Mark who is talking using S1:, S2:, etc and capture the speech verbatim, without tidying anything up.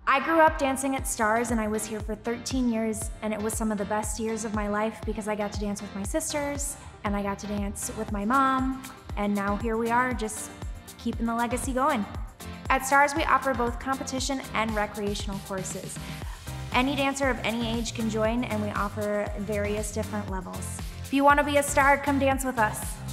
S1: I grew up dancing at Starz and I was here for thirteen years, and it was some of the best years of my life because I got to dance with my sisters and I got to dance with my mom, and now here we are just keeping the legacy going. At Starz, we offer both competition and recreational courses. Any dancer of any age can join, and we offer various different levels. If you want to be a star, come dance with us.